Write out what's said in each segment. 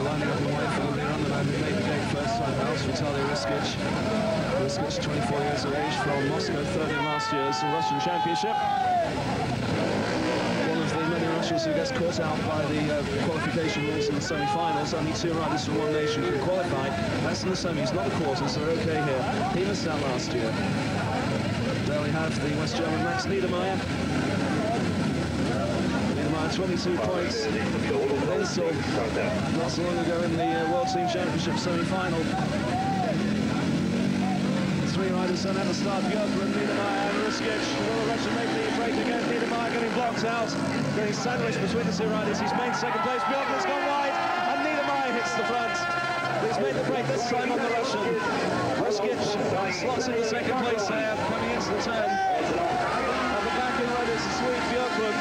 lining up in white for the underman who made the gate first time out, Vitali Russkich. Russkich, 24 years of age, from Moscow, third in last year's Russian Championship. One of the many Russians who gets caught out by the qualification rules in the semi-finals. Only two riders from one nation can qualify. That's in the semis, not the quarters, so they're okay here. He missed out last year. There we have the West German Max Niedermaier. 22 points. Svensson, not so long ago in the World Team Championship semi-final. Three riders then at the start: Björklund, Niedermaier and Russkich. Will the Russian make the break again? Niedermaier getting blocked out, getting sandwiched between the two riders. He's made second place. Björklund's gone wide, and Niedermaier hits the front. He's made the break this time on the Russian. Russkich slots into second place there, coming into the turn. At the back in red is the Swede Björklund.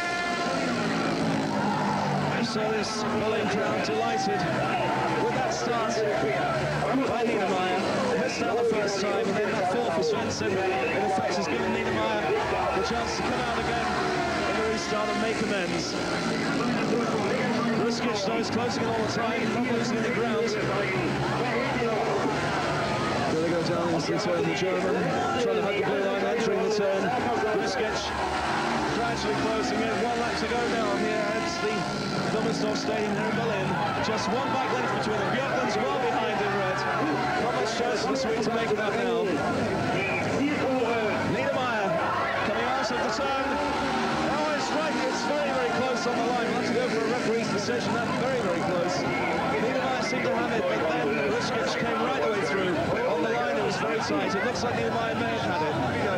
So this Berlin crowd delighted with that start by Niedermaier. Missed out the first time, and then that fall for Svensson in effect has given Niedermaier the chance to come out again in the restart and make amends. Russkich though is closing it all the time, not losing any ground. There they go down into the turn, the German, trying to hug the blue line, entering the turn. Russkich gradually closing in, 1 lap to go now here at the Niedermaier Stadium here in Berlin. Just one back length between them. Björklund's well behind in red. Not much chance for the Swede to make it up now. Niedermaier coming out of the turn. Oh, it's right. It's very, very close on the line. We'll have to go for a referee's decision. That's very, very close. Niedermaier seemed to have it, but then Russkich came right the way through. On the line, it was very tight. It looks like Niedermaier may have had it.